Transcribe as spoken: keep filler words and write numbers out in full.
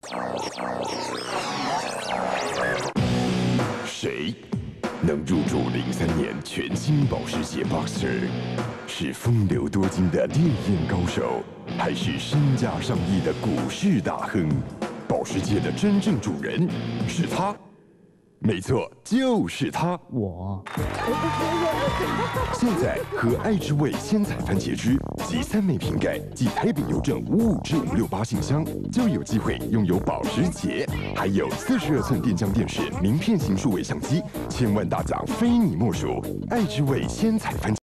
谁能入驻零三年全新保时捷 Boxster？ 是风流多金的烈焰高手，还是身价上亿的股市大亨？保时捷的真正主人是他。 没错，就是他。 我现在喝爱之味鲜采番茄汁及三枚瓶盖及台北邮政五五至五六八信箱，就有机会拥有保时捷，还有四十二寸电浆电视名片型数位相机，千万大奖非你莫属。爱之味鲜采番茄。